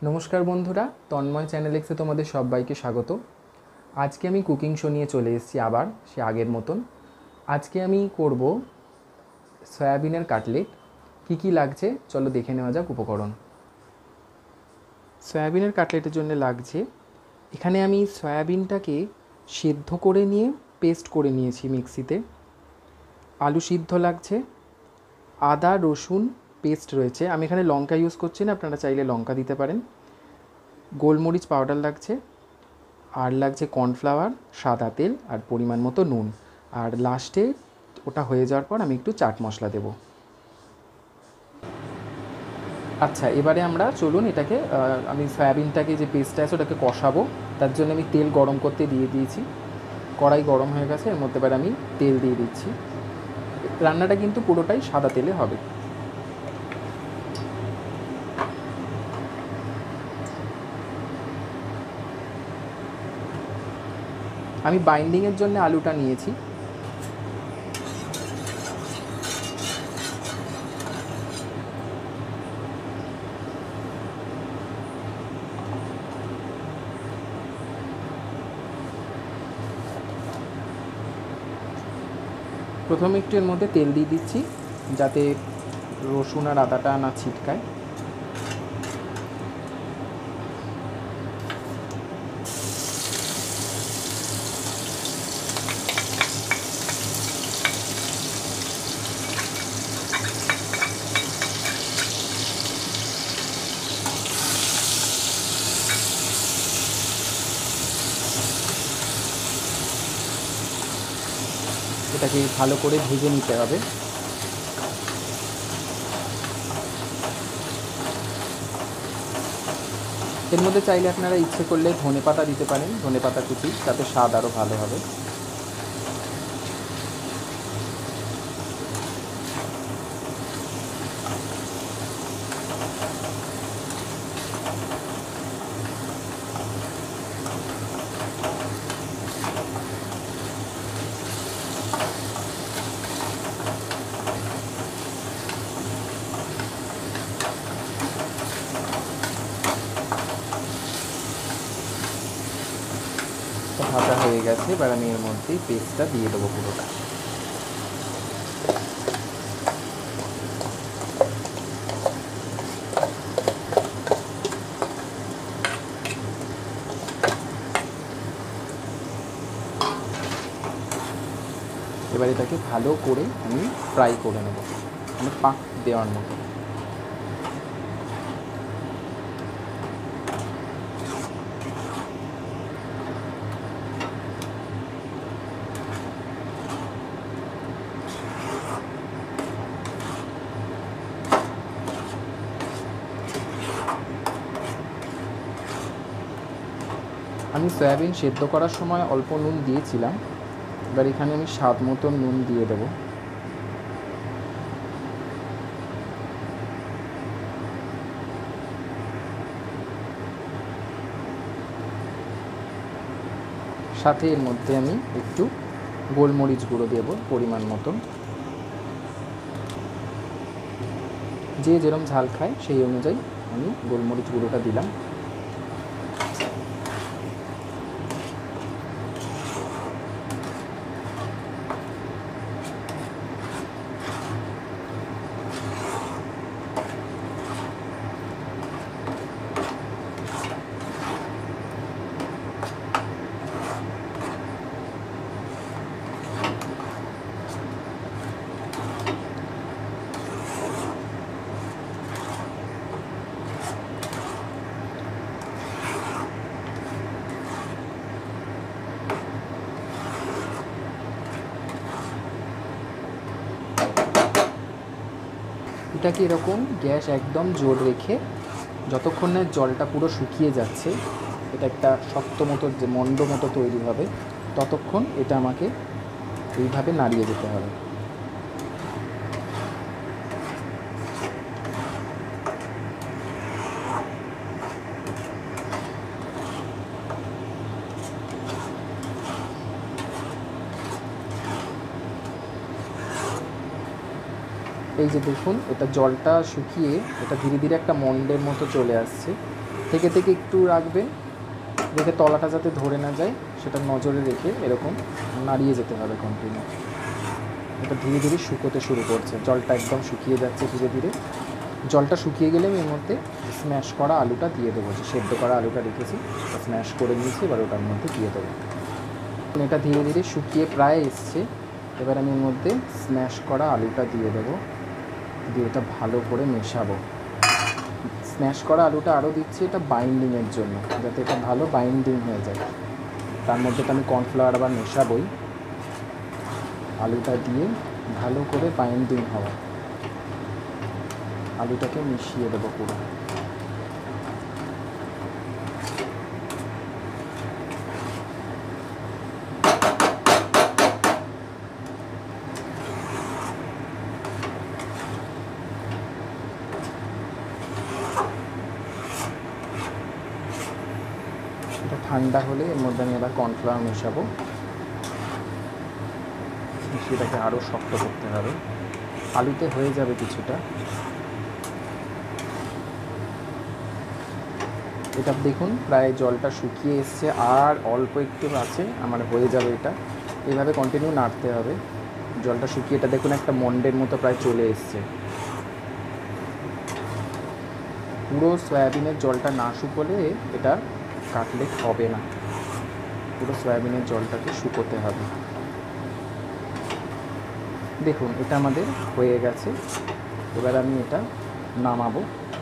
नमस्कार बंधुरा तन्मय चैनल एक्से तुम्हारे सबाइके स्वागत। आज के आमी कुकिंग शो निये चले एसेछि आबार से आगेर मतन। आज के आमी करब सयाबिनेर काटलेट। की लागछे चलो देखे नेওয়া যাক उपकरण। सयाबिनेर काटलेटेर जोन्नो लागछे एखाने आमी सयाबिनटाके सेদ্ধ करे निये पेस्ट करे नियेछि मिक्सिते। आलू सिद्ध लागछे, आदा रसुन पेस्ट रयेछे, आमी एखाने लंका यूज करछि ना, आपनारा चाइले लंका दिते पारेन। गोलमरिच पाउडार लागछे और लागछे कर्नफ्लावर, सादा तेल और परिमाण मतो नुन। और लास्टे ओटा हये जाओयार पर आमी एकटु चाट मशला देब। अच्छा एबारे आमरा चलुन एटाके आमी सयाबिनटाके जे पेस्टटा आछे ओटाके कषाबो। तार जोन्नो आमी तेल गरम करते दिये दियेछि। कड़ाई गरम हये गेछे, एर मध्ये एबारे आमी तेल दिये दिচ্ছি। रान्नाटा किन्तु पुरोटाई सादा तेले हबे। आमी बाइंडिंगेर जोन्नो आलूटा नियेछि। प्रथमे एकटु एर मध्ये तेल दिये दिচ্ছি जाते रसुन और आदाटा ना छिटकाय। এটাকে ভালো করে ভেজে নিতে হবে। এর মধ্যে চাইলে আপনারা ইচ্ছে করলে ধনেপাতা দিতে পারেন, ধনেপাতা কুচি, তাতে স্বাদ আরও ভালো হবে। ভাজা হয়ে গেছে, এবার আমি এর মধ্যে পেস্টটা দিয়ে দেবো পুরোটা। এবার এটাকে ভালো করে আমি ফ্রাই করে নেব, মানে পাক দেওয়ার মতো। আমি সয়াবিন সেদ্ধ করার সময় অল্প নুন দিয়েছিলাম, এবার এখানে আমি স্বাদ মতো নুন দিয়ে দেব। সাথে এর মধ্যে আমি একটু গোলমরিচ গুঁড়ো দেব পরিমাণ মতো। যে যেরকম ঝাল খায় সেই অনুযায়ী আমি গোলমরিচ গুঁড়োটা দিলাম। এটাকে এরকম গ্যাস একদম জোর রেখে যতক্ষণ না জলটা পুরো শুকিয়ে যাচ্ছে, এটা একটা শক্ত মতো যে মন্ড মতো তৈরি হবে, ততক্ষণ এটা আমাকে এইভাবে নাড়িয়ে যেতে হবে। এই যে দেখুন এটা জলটা শুকিয়ে এটা ধীরে ধীরে একটা মন্ডের মতো চলে আসছে। থেকে থেকে একটু রাখবেন, রেখে তলাটা যাতে ধরে না যায় সেটা নজরে রেখে এরকম নাড়িয়ে যেতে হবে কন্টিনিউ। এটা ধীরে ধীরে শুকোতে শুরু করছে, জলটা একদম শুকিয়ে যাচ্ছে ধীরে ধীরে। জলটা শুকিয়ে গেলে আমি এর মধ্যে স্ম্যাশ করা আলুটা দিয়ে দেবো, যে সেদ্ধ করা আলুটা রেখেছি স্ম্যাশ করে নিয়েছি, এবার ওটার মধ্যে দিয়ে দেবো। এটা ধীরে ধীরে শুকিয়ে প্রায় এসছে, এবার আমি এর মধ্যে স্ম্যাশ করা আলুটা দিয়ে দেবো, দিয়ে এটা ভালো করে মেশাবো। স্ম্যাশ করা আলুটা আরও দিচ্ছি এটা বাইন্ডিংয়ের জন্য, যাতে এটা ভালো বাইন্ডিং হয়ে যায়। তার মধ্যে তো আমি কর্নফ্লাওয়ার আবার মেশাবই, আলুটা দিয়ে ভালো করে বাইন্ডিং হওয়া, আলুটাকে মিশিয়ে দেবো পুরো। এটা ঠান্ডা হলে এর মধ্যে আমি এবার কর্নফ্লাওয়ার মেশাবো, সেটাকে আরও শক্ত করতে হবে। আলুতে হয়ে যাবে কিছুটা, এটা দেখুন প্রায় জলটা শুকিয়ে এসছে, আর অল্প একটু আছে আমার হয়ে যাবে। এটা এইভাবে কন্টিনিউ নাড়তে হবে, জলটা শুকিয়ে এটা দেখুন একটা মন্ডের মতো প্রায় চলে এসছে। পুরো সয়াবিনের জলটা না শুকোলে এটা কাটলেট হবে না, পুরো সয়াবিনের জলটাকে শুকোতে হবে। দেখুন এটা আমাদের হয়ে গেছে, এবার আমি এটা নামাবো।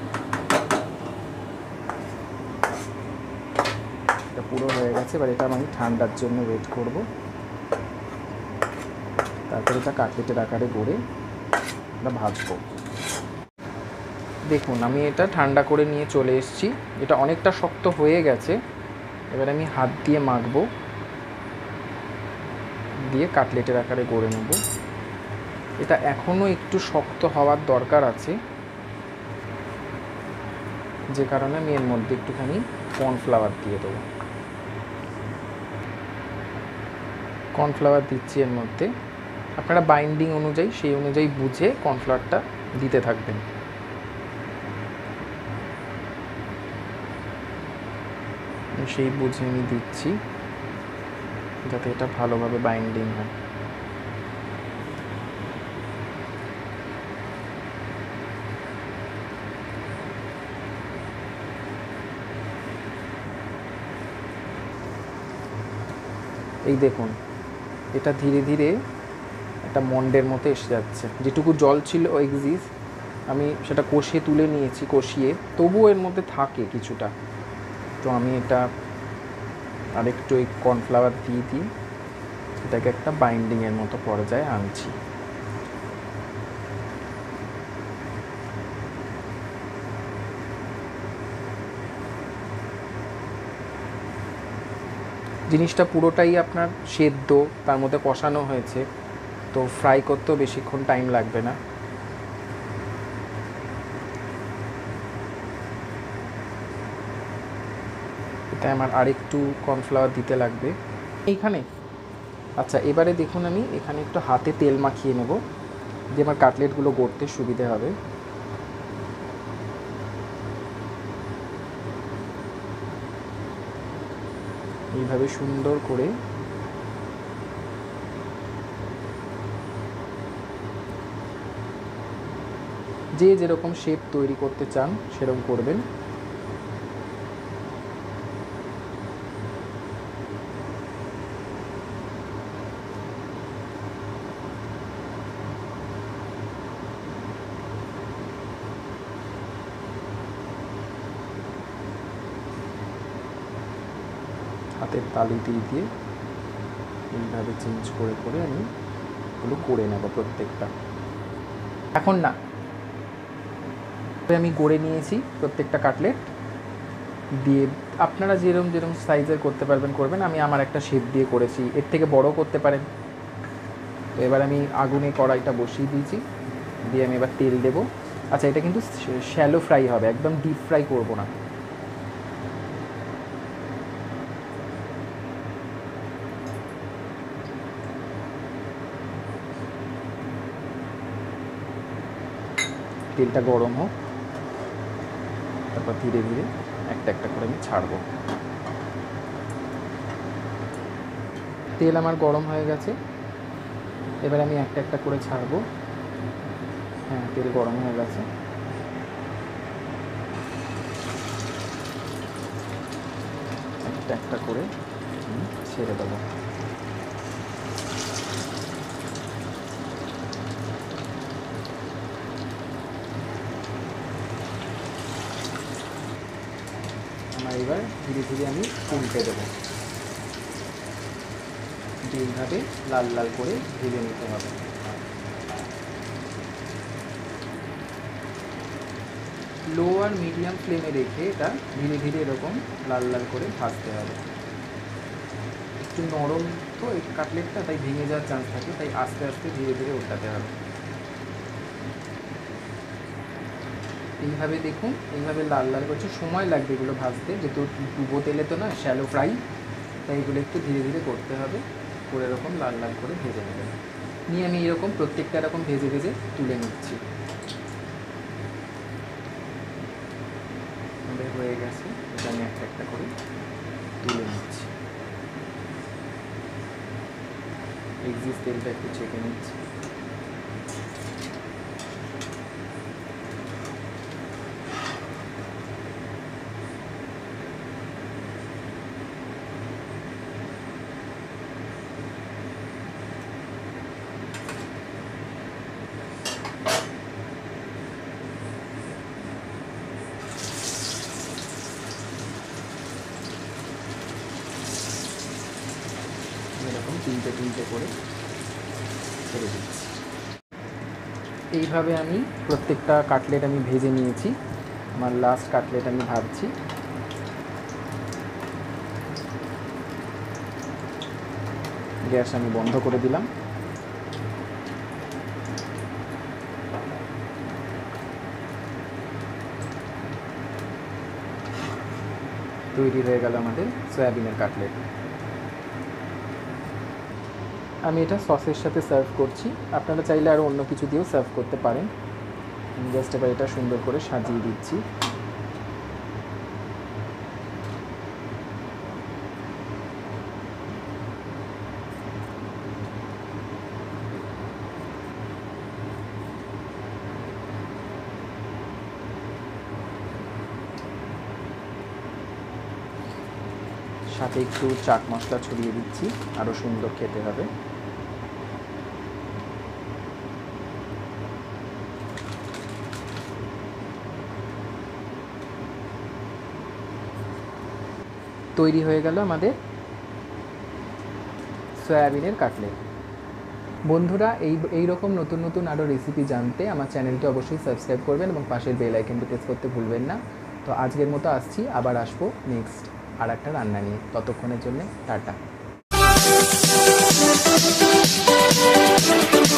এটা পুরো হয়ে গেছে, এবার এটা আমি ঠান্ডার জন্য ওয়েট করব, তারপরে এটা কাটলেটের আকারে গড়ে এটা ভাজবো। দেখুন আমি এটা ঠান্ডা করে নিয়ে চলে এসেছি, এটা অনেকটা শক্ত হয়ে গেছে, এবার আমি হাত দিয়ে মাখবো, দিয়ে কাটলেটের আকারে গড়ে নেব। এটা এখনও একটু শক্ত হওয়ার দরকার আছে, যে কারণে আমি এর মধ্যে একটুখানি কর্নফ্লাওয়ার দিয়ে দেবো। কর্নফ্লাওয়ার দিচ্ছি এর মধ্যে, আপনারা বাইন্ডিং অনুযায়ী সেই অনুযায়ী বুঝে কর্নফ্লাওয়ারটা দিতে থাকবেন। সেই বুঝে আমি দিচ্ছি, যাতে এটা ভালোভাবে বাইন্ডিং হয়। এই দেখুন এটা ধীরে ধীরে একটা মন্ডের মতো এসে যাচ্ছে, যেটুকু জল ছিল এক্সিস্ট আমি সেটা কষিয়ে তুলে নিয়েছি, কষিয়ে তবুও এর মধ্যে থাকে কিছুটা, তো আমি এটা আরেকটু এই কর্নফ্লাওয়ার দিয়ে দিই, এটাকে একটা বাইন্ডিংয়ের মতো পর্যায়ে আনছি। জিনিসটা পুরোটাই আপনার সেদ্ধ, তার মধ্যে কষানো হয়েছে, তো ফ্রাই করতেও বেশিক্ষণ টাইম লাগবে না। এতে আমার আরেকটু কর্নফ্লাওয়ার দিতে লাগবে এইখানে। আচ্ছা এবারে দেখুন আমি এখানে একটু হাতে তেল মাখিয়ে নেব, দিয়ে আমার কাটলেটগুলো গড়তে সুবিধে হবে। এইভাবে সুন্দর করে যে যেরকম শেপ তৈরি করতে চান সেরকম করবেন। হাতের তালু দিয়ে দিয়ে এইভাবে চেঞ্জ করে করে আমি এগুলো করে নেব প্রত্যেকটা। এখন না, আমি গড়ে নিয়েছি প্রত্যেকটা কাটলেট দিয়ে, আপনারা যেরকম যেরকম সাইজের করতে পারবেন করবেন, আমি আমার একটা শেপ দিয়ে করেছি, এর থেকে বড় করতে পারেন। তো এবার আমি আগুনে কড়াইটা বসিয়ে দিয়েছি, দিয়ে আমি এবার তেল দেবো। আচ্ছা এটা কিন্তু শ্যালো ফ্রাই হবে, একদম ডিপ ফ্রাই করব না। তেলটা গরম হোক, তারপর ধীরে ধীরে একটা একটা করে আমি ছাড়বো। তেল আমার গরম হয়ে গেছে, এবার আমি একটা একটা করে ছাড়বো। হ্যাঁ, তেল গরম হয়ে গেছে। একটা একটা করে ছেড়ে দেবো। আমার এবার ধীরে ধীরে আমি উল্টে দেবো। এইভাবে লাল লাল করে ভেজে নিতে হবে। লো আর মিডিয়াম ফ্লেমে রেখে এটা ধীরে ধীরে এরকম লাল লাল করে ভাজতে হবে। একটু নরম তো এই কাটলেটটা, তাই ভেঙে যাওয়ার চান্স থাকে, তাই আস্তে আস্তে ধীরে ধীরে উল্টাতে হবে। এইভাবে দেখুন, এইভাবে লাল লাল করছে, সময় লাগবে এগুলো ভাজতে, যেহেতু ডুবো তেলে তো না, শ্যালো ফ্রাই, তাই এগুলো একটু ধীরে ধীরে করতে হবে। করে এরকম লাল লাল করে ভেজে নেবেন। নিয়ে আমি এরকম প্রত্যেকটা এরকম ভেজে ভেজে তুলে নিচ্ছি। আমাদের হয়ে গেছে, এটা আমি একটা একটা করে তুলে নিচ্ছি। এক্সিস্ট তেলটা একটু চেপে নিচ্ছি। এরকম তিনটে তিনটে করে ছেড়ে দিচ্ছি। এইভাবে আমি প্রত্যেকটা কাটলেট আমি ভেজে নিয়েছি। আমার লাস্ট কাটলেট আমি ভাজছি। গ্যাস আমি বন্ধ করে দিলাম। তৈরি হয়ে গেল আমাদের সয়াবিনের কাটলেট। আমি এটা সসের সাথে সার্ভ করছি। আপনারা চাইলে আরও অন্য কিছু দিয়েও সার্ভ করতে পারেন। আমি জাস্ট এবার এটা সুন্দর করে সাজিয়ে দিচ্ছি। সাথে একটু চাট মশলা ছড়িয়ে দিচ্ছি, আরও সুন্দর খেতে হবে। তৈরি হয়ে গেল আমাদের সয়াবিনের কাটলেট। বন্ধুরা, এই রকম নতুন নতুন আরও রেসিপি জানতে আমার চ্যানেলটি অবশ্যই সাবস্ক্রাইব করবেন এবং পাশের বেল আইকনটি প্রেস করতে ভুলবেন না। তো আজকের মতো আসছি, আবার আসবো নেক্সট আর একটা রান্না নিয়ে। ততক্ষণের জন্য টাটা।